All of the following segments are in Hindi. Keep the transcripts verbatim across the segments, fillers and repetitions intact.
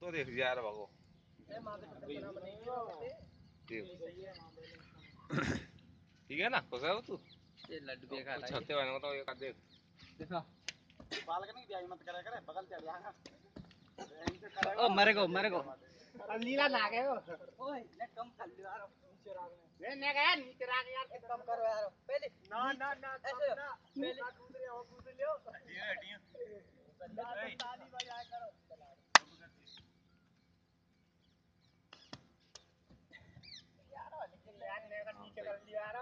तो देख यार भागो ठीक है ना खुश है तू ये लड्डू भी खा रहा है छत्ते वाले को तो ये कर देख देखा बालकनी की मत करा करे बगल चढ़ जाएगा ओ मरे को मरे को लीला ना गए ओए ने कम कर लो यार नीचे राग में ने गया नीचे राग यार कम करो यार पहले ना ना ना ऐसे ना पहले कूद रहे हो कूद लियो हटियो हटियो ताली बजाया करो यार लेकिन यार ने का नीचे कर लिया यार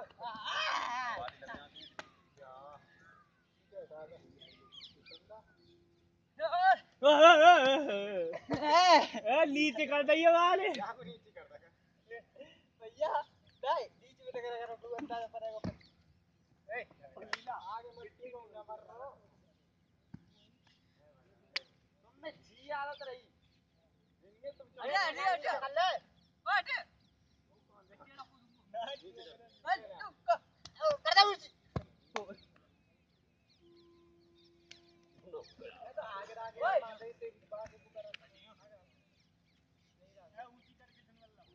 नीचे कर दियो वाले नीचे कर दे भैया नहीं बीच में लगा रखा तो अंदाजा पड़ेगा ए लीला आगे मिट्टी को ना मार रहा तुमने जी आदत रही इनमें तुम अरे अरे अरे कर ले हट कर दे उसी तो आगे आगे मारे से बात को कर ऊंची करके जंगल ला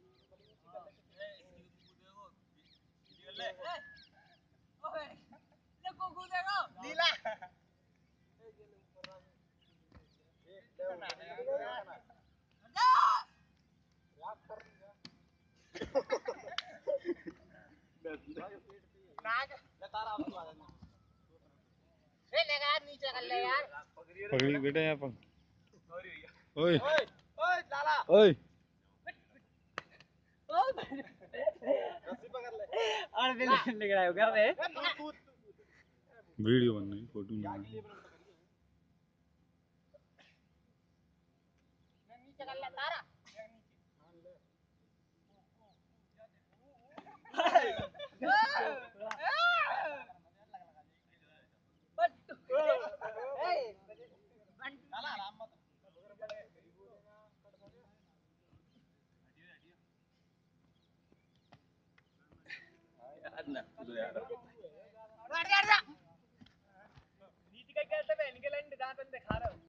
ले ओए ले को कूदेगा नीला ए गेले ऊपर आ एक ले याद कर नाग ले तारा अब आ जाना ए लेगा नीचे कर ले यार पकड़ी बेटा यहाँ पर ओए ओए ओए लाला ओए रस्सी पकड़ ले और दिल निकल रहा होगा बे वीडियो बनना है फोटो नहीं नीचे कर ले तारा नीचे का कैसे पहन के लाइन दांत दिखा रहा